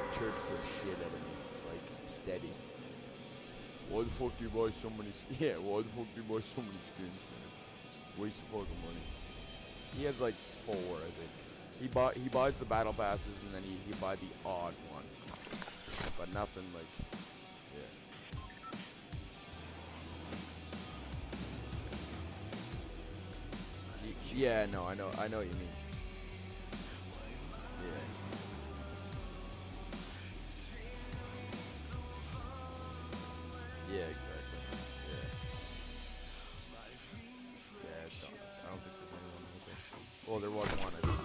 chirps the shit out of me, like steady. Why the fuck do you buy so many? Yeah, why the fuck do you buy so many skins, man? Waste of fucking money. He has like 4, I think. He buys the battle passes and then he buy the odd one, but nothing like, yeah. Yeah, no, I know what you mean. Yeah. Yeah, exactly. Yeah. Yeah, I don't think there's anyone like that. Well, there was one. I think.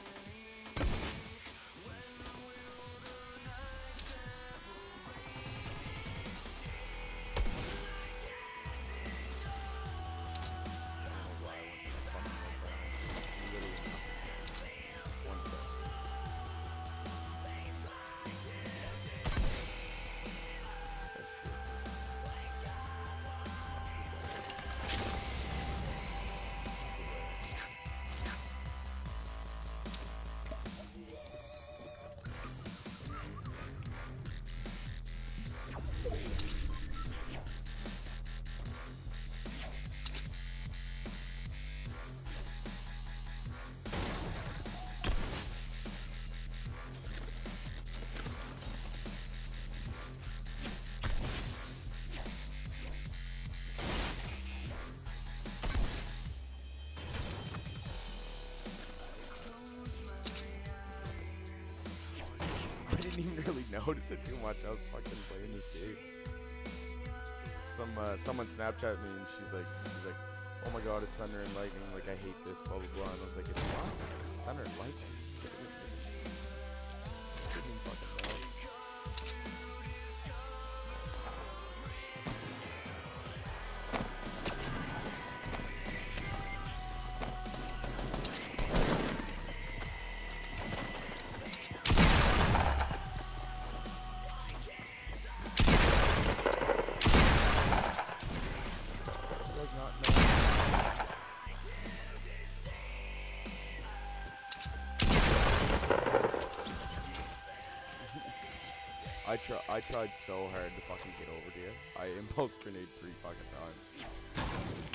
I didn't even really notice it too much. I was fucking playing this game. Someone Snapchat me and she's like, oh my god, it's thunder and lightning. Like I hate this, blah blah blah. And I was like, it's what? Thunder and lightning? I didn't even fucking know. I tried so hard to fucking get over to you. I impulse grenade 3 fucking times.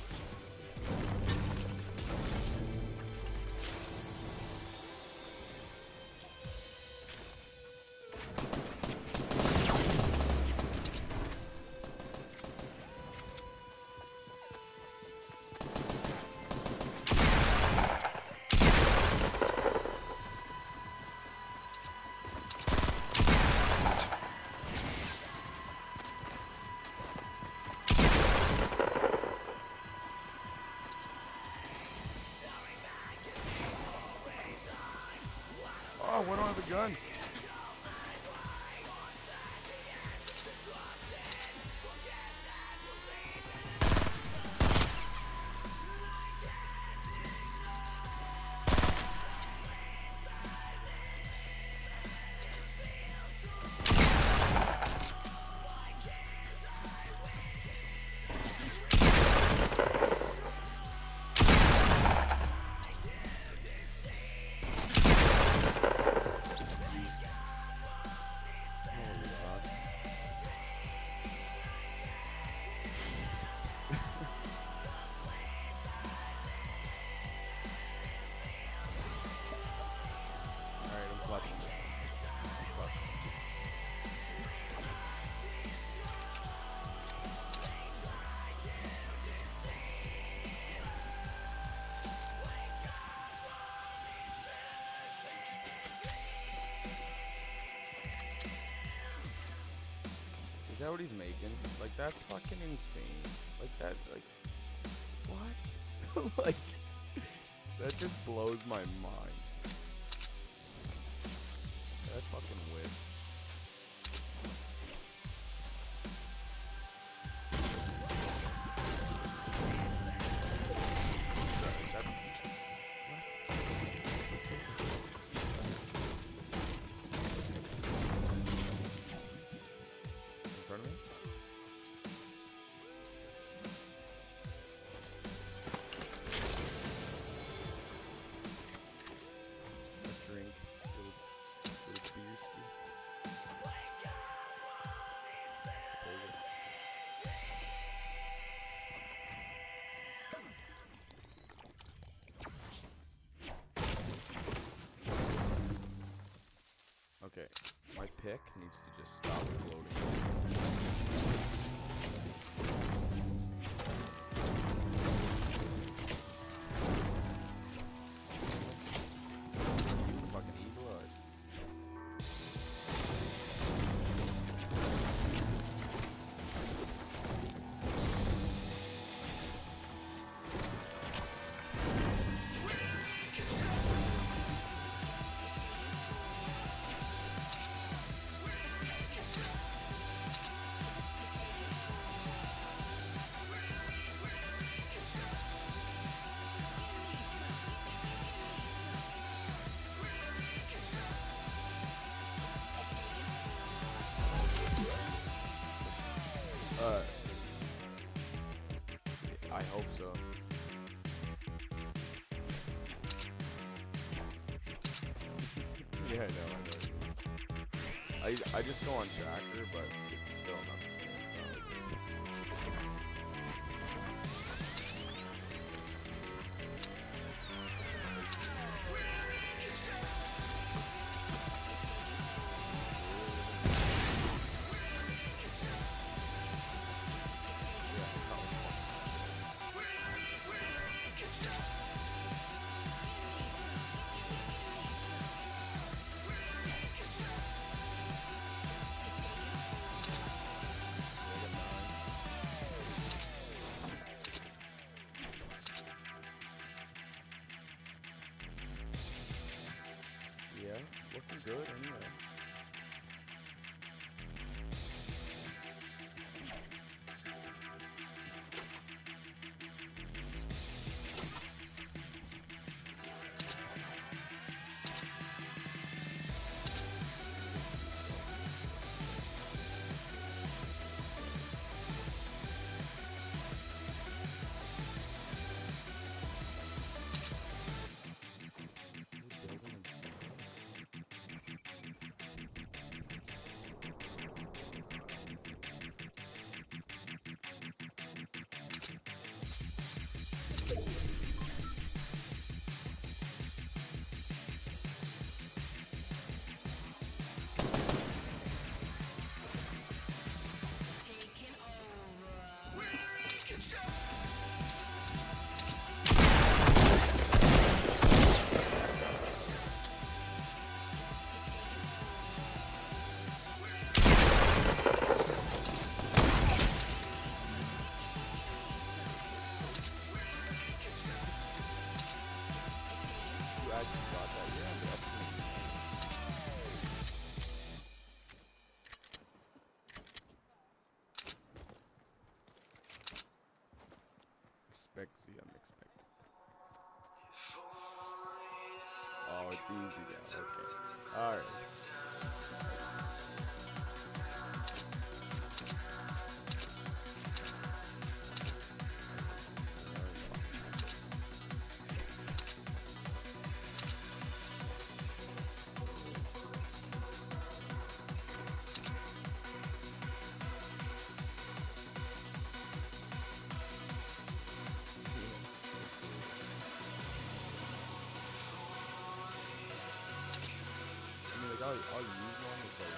Oh, why don't I have a gun? Is that what he's making? Like, that's fucking insane. Like, that, like, what? Like, that just blows my mind. That fucking whip. Drink, little beer ski. My pick needs to just stop floating. Fucking eagle eyes. I hope so. Yeah, I know. I just go on tracker, but it's still not the same. Yeah, looking good anyway. Expect the unexpected. Oh, it's easy now. Okay. Alright. I'll use one because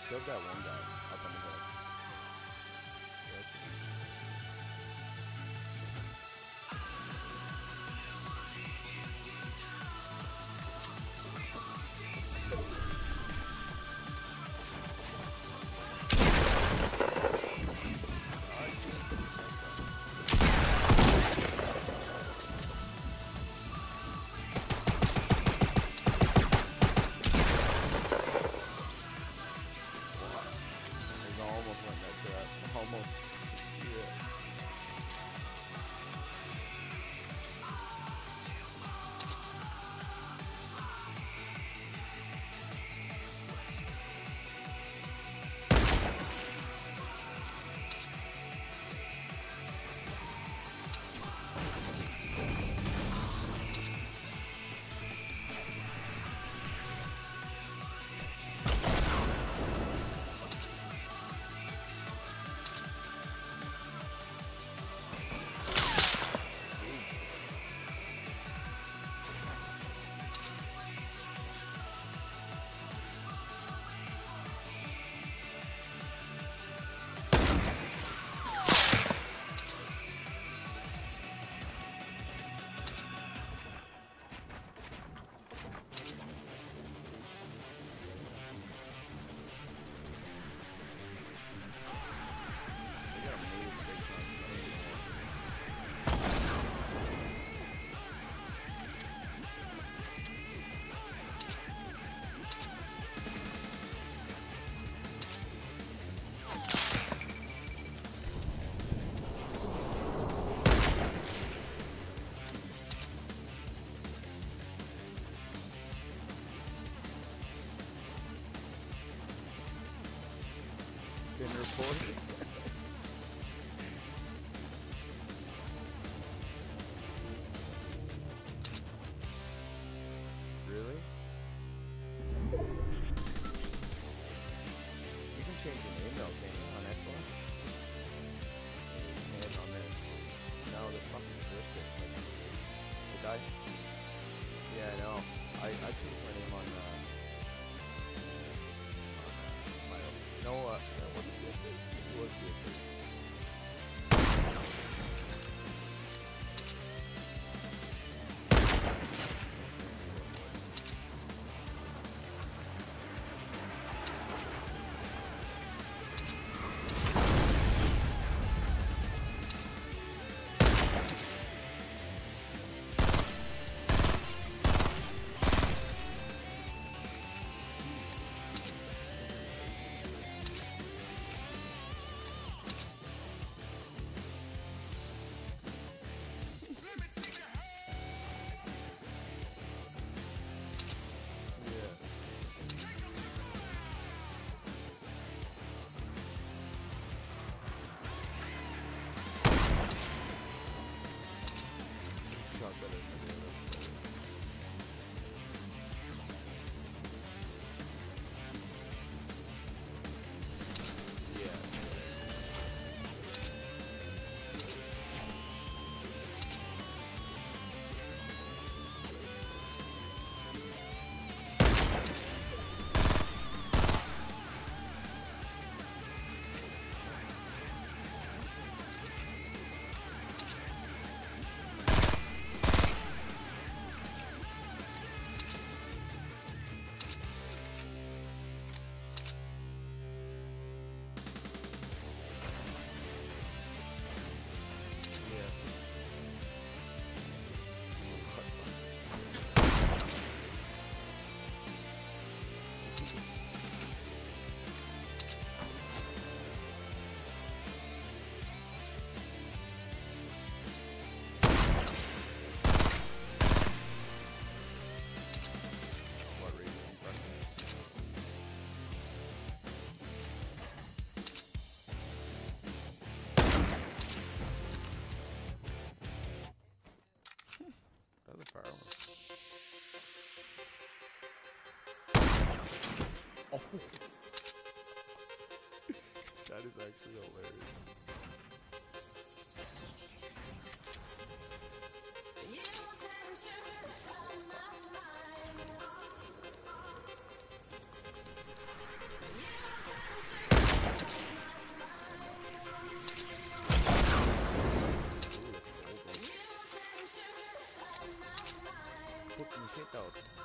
Still got one guy up on the hill. Yeah, that's good. Almost went back to that. Almost. Yeah. They gotta move big time. Been reported. out.